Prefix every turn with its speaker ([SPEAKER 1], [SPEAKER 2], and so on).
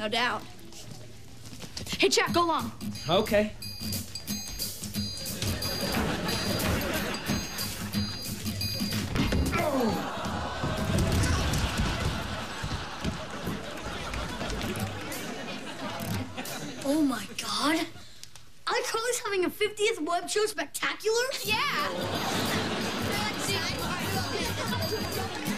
[SPEAKER 1] No doubt. Hey, Jack, go along.
[SPEAKER 2] Okay.
[SPEAKER 3] Oh my God! iCarly's having a 50th Web Show Spectacular?
[SPEAKER 1] Yeah!